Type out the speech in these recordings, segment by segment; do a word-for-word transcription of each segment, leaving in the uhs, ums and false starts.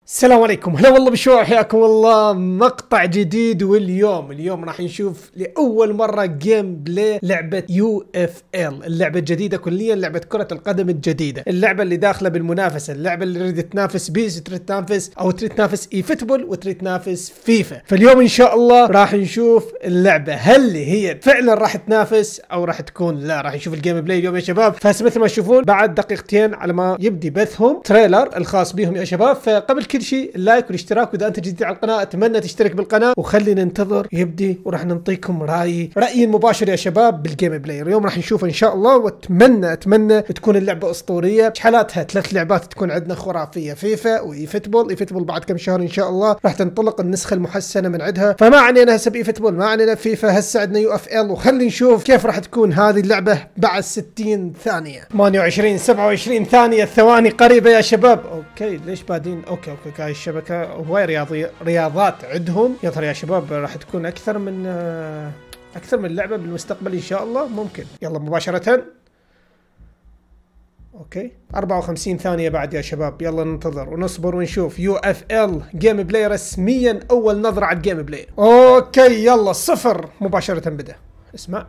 السلام عليكم، هلا والله بشو، حياكم الله. مقطع جديد، واليوم اليوم راح نشوف لاول مره جيم بلاي لعبه يو اف ال، اللعبه الجديده كليا، لعبه كره القدم الجديده، اللعبه اللي داخله بالمنافسه، اللعبه اللي تريد تنافس بيس، تريد تنافس او تريد تنافس اي فوتبول، وتريد تنافس فيفا. فاليوم ان شاء الله راح نشوف اللعبه هل هي فعلا راح تنافس او راح تكون لا. راح نشوف الجيم بلاي اليوم يا شباب. فهسه مثل ما تشوفون بعد دقيقتين على ما يبدي بثهم تريلر الخاص بهم يا شباب. فقبل كل شيء اللايك والاشتراك، واذا انت جديد على القناه اتمنى تشترك بالقناه، وخلينا ننتظر يبدي وراح نعطيكم رايي رايي المباشر يا شباب بالجيم بلاي. اليوم راح نشوف ان شاء الله، واتمنى اتمنى تكون اللعبه اسطوريه. حالاتها ثلاث لعبات تكون عندنا خرافيه، فيفا واي فوتبول. اي فوتبول بعد كم شهر ان شاء الله راح تنطلق النسخه المحسنه من عندها، فما علينا هسه باي فوتبول، ما علينا فيفا، هسه عندنا يو اف ال. وخلينا نشوف كيف راح تكون هذه اللعبه بعد ستين ثانيه، ثمانية وعشرين سبعة وعشرين ثانيه، الثواني قريبه يا شباب. اوكي ليش بادين؟ اوكي اوكي هاي الشبكه هواي رياضي رياضات عندهم يا ترى يا شباب. راح تكون اكثر من اكثر من لعبه بالمستقبل ان شاء الله، ممكن. يلا مباشره. اوكي أربعة وخمسين ثانيه بعد يا شباب، يلا ننتظر ونصبر ونشوف. يو اف ال جيم بلاي رسميا، اول نظره على الجيم بلاي. اوكي يلا صفر مباشره بدا. اسمع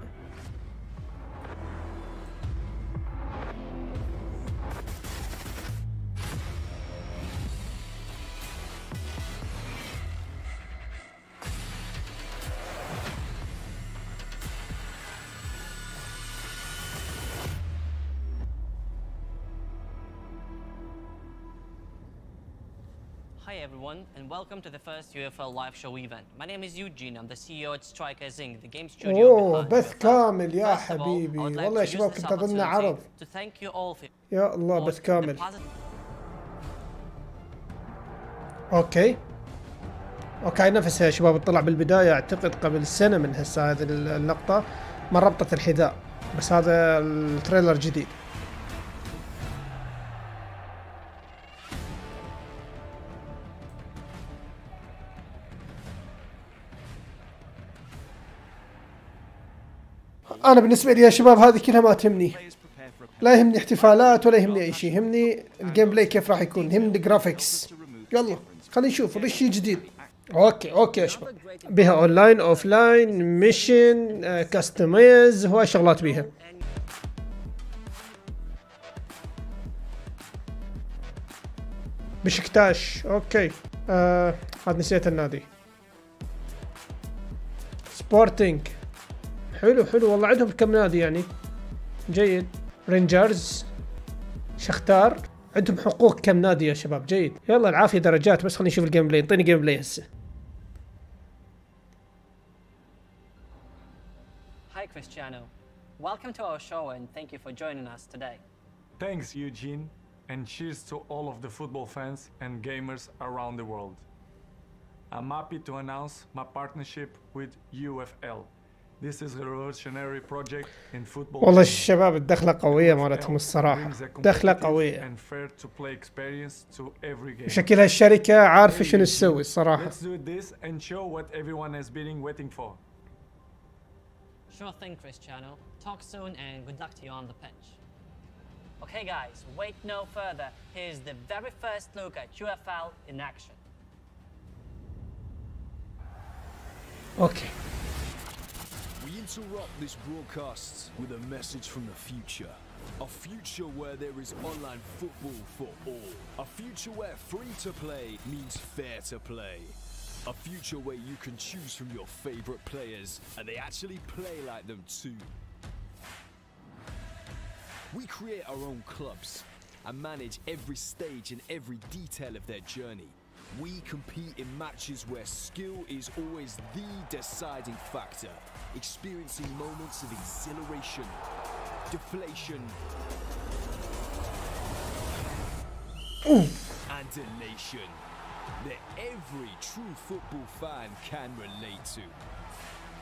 Hi everyone, and welcome to the first U F L live show event. My name is Eugene. I'm the C E O at Strikers Incorporated, the game studio اوه behind بث U F L. كامل يا First of all, حبيبي. I would like والله يا to use شباب this كنت اظن عرض. opportunity to thank you all for يا الله بث the كامل. positive. اوكي اوكي نفسها يا شباب طلع بالبدايه اعتقد قبل سنه من هسه هذه اللقطه من ربطه الحذاء، بس هذا التريلر جديد. انا بالنسبه لي يا شباب هذه كلها ما تهمني، لا يهمني احتفالات ولا يهمني اي شيء، يهمني الجيم بلاي كيف راح يكون، يهمني الجرافيكس. يلا خلينا نشوف ايش شيء جديد. اوكي اوكي يا شباب، بها اونلاين اوف لاين ميشن كاستمايز، هواي شغلات بيها. بشكتاش اوكي. آه هذا نسيت النادي. سبورتينج حلو حلو والله، عندهم كم نادي يعني جيد. رينجرز، شختار، عندهم حقوق كم نادي يا شباب، جيد. يلا العافيه درجات، بس خلينا نشوف الجيم بلاي. انطيني جيم بلاي هسه. Hi Cristiano, welcome to our show and thank you for joining us today. Thanks Eugene, and cheers to all of the football fans and gamers around the world. I'm happy to announce my partnership with U F L. This is a revolutionary project in football. والله الشباب الدخله قويه مالتهم الصراحه، دخله قويه، وشكلها الشركه عارفه شنو تسوي الصراحه. Let's do this and show what everyone has been waiting for. Sure thing, Cristiano. Talk soon and good luck to you on the pitch. Okay guys, wait no further. Here's the very first look at U F L in action. اوكي We interrupt this broadcast with a message from the future. A future where there is online football for all. A future where free to play means fair to play. A future where you can choose from your favorite players and they actually play like them too. We create our own clubs and manage every stage and every detail of their journey. We compete in matches where skill is always the deciding factor, experiencing moments of exhilaration, deflation, Ooh. and elation that every true football fan can relate to.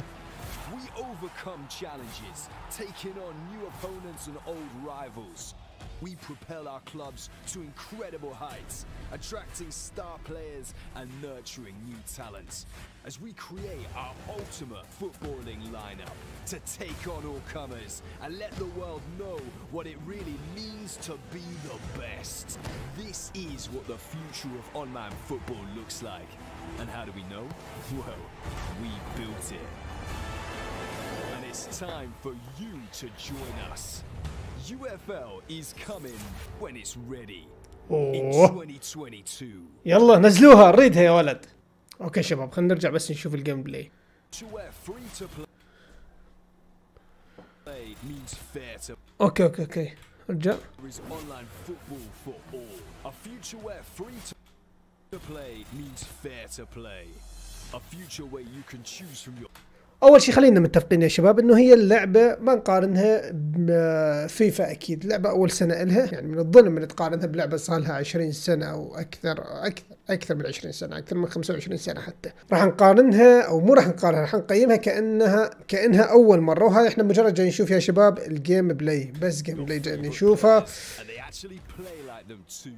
We overcome challenges, taking on new opponents and old rivals, We propel our clubs to incredible heights, attracting star players and nurturing new talents as we create our ultimate footballing lineup to take on all comers and let the world know what it really means to be the best. This is what the future of online football looks like. And how do we know? Well, we built it. And it's time for you to join us. U F L is coming when it's ready in أوه. twenty twenty-two. يلا نزلوها نريدها يا ولد. اوكي شباب خلينا نرجع بس نشوف الجيم بلاي. To where free to play means fair to اوكي اوكي اوكي رجع. there is online football for all. A future where free to play means fair to play. A future where you can choose from your اول شيء خلينا متفقين يا شباب انه هي اللعبه ما نقارنها بفيفا، اكيد لعبه اول سنه الها، يعني من الظلم ان تقارنها بلعبه صار لها عشرين سنه او اكثر اكثر اكثر من عشرين سنه، اكثر من خمسة وعشرين سنه حتى. راح نقارنها او مو راح نقارنها، راح نقيمها كانها كانها اول مره، وهذا احنا مجرد جاي نشوف يا شباب الجيم بلاي، بس جيم بلاي جاي نشوفها. and they actually play like them too.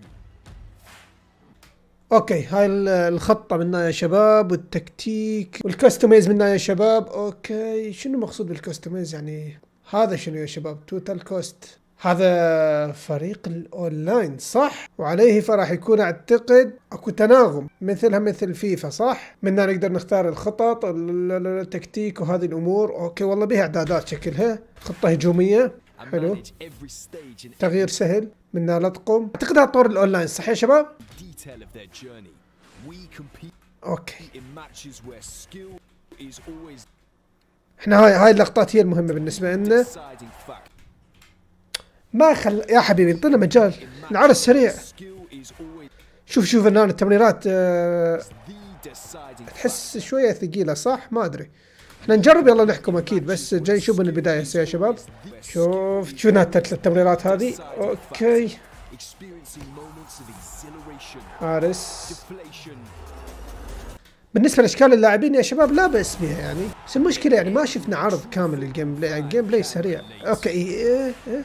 اوكي هاي الخطة منا يا شباب، والتكتيك والكستميز منا يا شباب. اوكي شنو مقصود بالكستميز يعني؟ هذا شنو يا شباب؟ توتال كوست، هذا فريق الاونلاين صح؟ وعليه فراح يكون اعتقد اكو تناغم مثلها مثل فيفا صح؟ منا نقدر نختار الخطط التكتيك وهذه الامور. اوكي والله بها اعدادات شكلها، خطة هجومية حلو، تغيير سهل، منا لطقم، اعتقد هذا طور الاونلاين صح يا شباب؟ Detail of their journey. We compete اوكي in matches where skill is always احنا هاي هاي اللقطات هي المهمة بالنسبة لنا. deciding factor. ما خل يا حبيبي انطينا مجال، العرض سريع. Skill is always شوف شوف الان التمريرات آه، the deciding تحس شوية ثقيلة صح؟ ما ادري. احنا نجرب يلا نحكم اكيد، بس جاي نشوف من البداية هسه يا شباب. شوف شوف التمريرات هذه. اوكي experiencing moments of exhilaration, حارس. deflation. بالنسبة لاشكال اللاعبين يا شباب لا بأس بها يعني، بس المشكلة يعني ما شفنا عرض كامل للجيم بلاي، يعني الجيم بلاي سريع. اوكي ايه ايه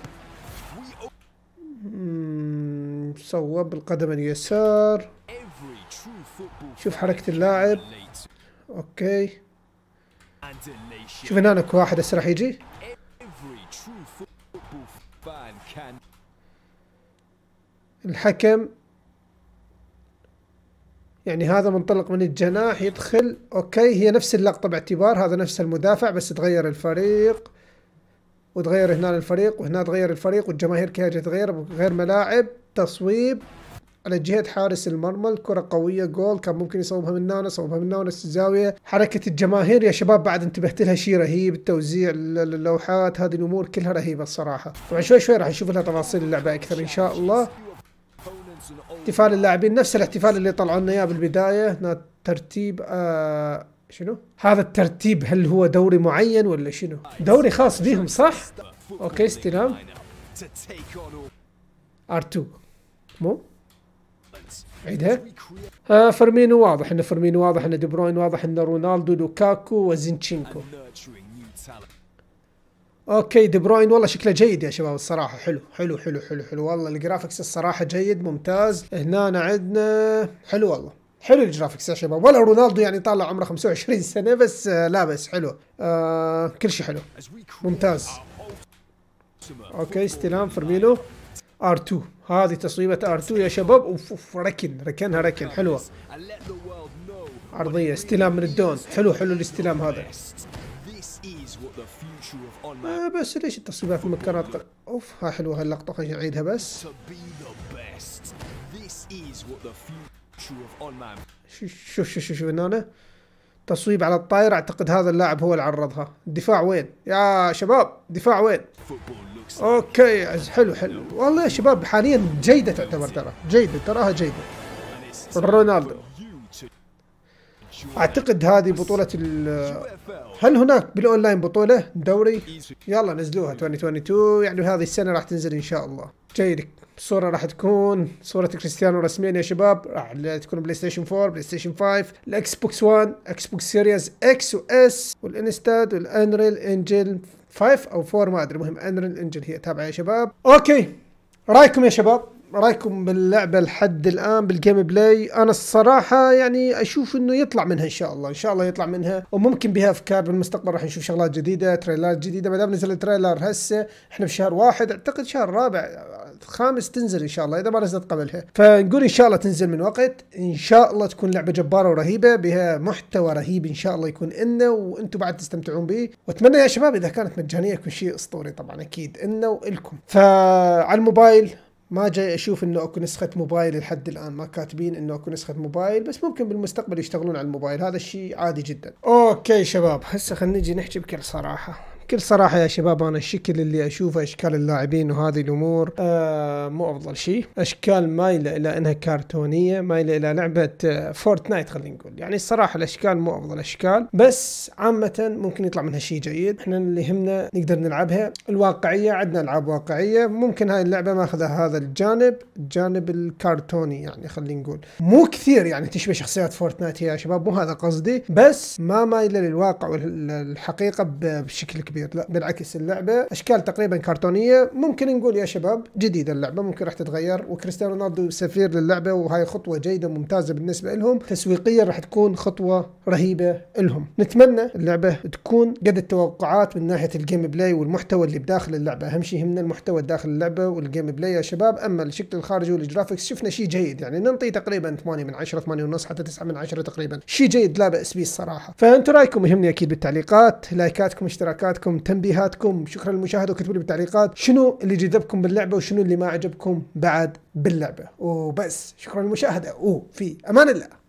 مم، صوب بالقدم اليسار. Every true football شوف حركة اللاعب. late اوكي and elation. شوف هنا اكو واحد هسه راح يجي. Every true football fan can الحكم يعني هذا منطلق من الجناح يدخل. اوكي هي نفس اللقطة باعتبار هذا نفس المدافع، بس تغير الفريق وتغير هنا الفريق وهنا تغير الفريق، والجماهير كلها تغير بغير ملاعب. تصويب على جهة حارس المرمى، الكرة قوية جول، كان ممكن يصوبها من هنا، صوبها من هنا نفس الزاوية. حركة الجماهير يا شباب بعد انتبهت لها، شيء رهيب، التوزيع اللوحات هذه الامور كلها رهيبة الصراحة. طبعا شوي شوي راح نشوف لها تفاصيل اللعبة اكثر ان شاء الله. احتفال اللاعبين نفس الاحتفال اللي طلعوا لنا اياه بالبداية. هنا ترتيب آه شنو؟ هذا الترتيب هل هو دوري معين ولا شنو؟ دوري خاص بيهم صح؟ اوكي استلام to take on all ار تو مو؟ عيدها. آه فيرمينو واضح انه فيرمينو، واضح انه دي بروين، واضح انه رونالدو، لوكاكو وزينشينكو. nurturing new talent. اوكي دي بروين والله شكله جيد يا شباب الصراحه، حلو حلو حلو حلو حلو والله الجرافيكس الصراحه جيد ممتاز. هنا عندنا حلو والله، حلو الجرافيكس يا شباب. ولا رونالدو يعني طالع عمره خمسة وعشرين سنه، بس آه لا بس حلو آه كل شيء حلو ممتاز. اوكي استلام فيرمينو ار تو، هذه تصويبه ار تو يا شباب. اوف اوف ركن ركنها ركن حلوه، And let the world know عرضيه استلام من الدون، حلو حلو الاستلام هذا. this is what the future of online آه بس ليش التصويبات في مكانات قل... اوف ها حلوه هاللقطه، خلينا نعيدها بس. to be the best. This is what the future of online شوف شوف شوف شوف هنا تصويب على الطاير، اعتقد هذا اللاعب هو اللي عرضها. الدفاع وين يا شباب؟ دفاع وين؟ football looks like. اوكي حلو حلو والله يا شباب، حاليا جيده تعتبر، ترى جيده تراها جيده. And it's رونالدو you to اعتقد هذه بطوله ال U F L. هل هناك بالاونلاين بطوله دوري؟ is يلا نزلوها ألفين واثنين وعشرين، يعني هذه السنه راح تنزل ان شاء الله. جيد. الصورة راح تكون صورة كريستيانو رسميا يا شباب، راح تكون بلاي ستيشن فور، بلاي ستيشن فايف، الاكس بوكس واحد، اكس بوكس سيريز اكس واس، والانستاد والانريل انجل فايف او فور ما ادري، المهم انريل انجل هي تابعة يا شباب. اوكي رايكم يا شباب؟ رايكم باللعبة لحد الآن بالجيم بلاي؟ أنا الصراحة يعني أشوف إنه يطلع منها إن شاء الله، إن شاء الله يطلع منها، وممكن بها أفكار بالمستقبل. راح نشوف شغلات جديدة، تريلات جديدة. ما دام نزل التريلر هسه، إحنا في شهر واحد، أعتقد شهر رابع خامس تنزل إن شاء الله، إذا ما نزلت قبلها. فنقول إن شاء الله تنزل من وقت، إن شاء الله تكون لعبة جبارة ورهيبة بها محتوى رهيب إن شاء الله يكون إلنا وأنتم بعد تستمتعون به. وأتمنى يا شباب إذا كانت مجانية يكون شيء أسطوري طبعا أكيد إلنا وإلكم. فعلى الموبايل ما جاي اشوف انه اكو نسخة موبايل لحد الان، ما كاتبين انه اكو نسخة موبايل، بس ممكن بالمستقبل يشتغلون على الموبايل، هذا الشيء عادي جدا. اوكي شباب، هسه خلينا نجي نحكي بكل صراحة. بكل صراحة يا شباب، انا الشكل اللي اشوفه اشكال اللاعبين وهذه الامور آه مو افضل شيء. اشكال مايلة الى انها كرتونية، مايلة الى لعبة آه فورتنايت خلينا نقول. يعني الصراحة الاشكال مو افضل اشكال، بس عامة ممكن يطلع منها شيء جيد. احنا اللي يهمنا نقدر نلعبها الواقعية، عندنا العاب واقعية. ممكن هاي اللعبة ماخذها هذا الجانب، الجانب الكرتوني يعني خلينا نقول، مو كثير يعني تشبه شخصيات فورتنايت يا شباب، مو هذا قصدي، بس ما مايلة للواقع والحقيقة بشكل كبير. لا بالعكس، اللعبة اشكال تقريبا كرتونية. ممكن نقول يا شباب جديدة اللعبة، ممكن راح تتغير، وكريستيانو رونالدو سفير للعبة، وهاي خطوة جيدة ممتازة بالنسبة لهم. تسويقيا راح تكون خطوة رهيبة لهم. نتمنى اللعبة تكون قد التوقعات من ناحية الجيم بلاي والمحتوى اللي بداخل اللعبة. اهم شيء يهمنا المحتوى داخل اللعبة والجيم بلاي يا شباب. اما الشكل الخارجي والجرافيكس شفنا شيء جيد، يعني ننطي تقريبا ثمانية من عشرة، ثمانية ونص، حتى تسعة من عشرة تقريبا. شيء جيد لا بأس به الصراحة. فانتم رايكم يهمني اكيد بالتعليقات، لايكاتكم، اشتراكاتكم، تنبيهاتكم. شكرا للمشاهدة، وكتبوا لي بالتعليقات شنو اللي جذبكم باللعبة وشنو اللي ما عجبكم بعد باللعبة. وبس، شكرا للمشاهدة، وفي امان الله.